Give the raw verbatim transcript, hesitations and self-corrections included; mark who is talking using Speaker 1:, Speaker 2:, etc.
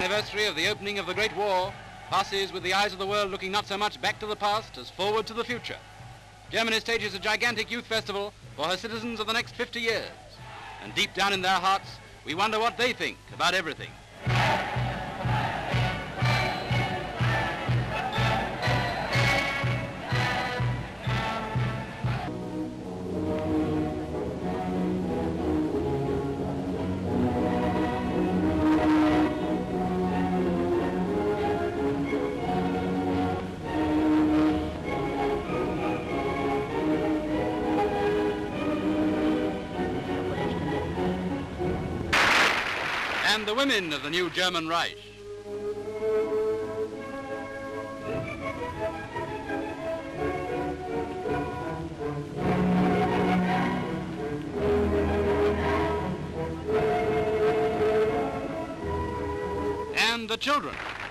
Speaker 1: anniversary of the opening of the Great War passes with the eyes of the world looking not so much back to the past as forward to the future. Germany stages a gigantic youth festival for her citizens of the next fifty years. And deep down in their hearts, we wonder what they think about everything. And the women of the new German Reich. And the children.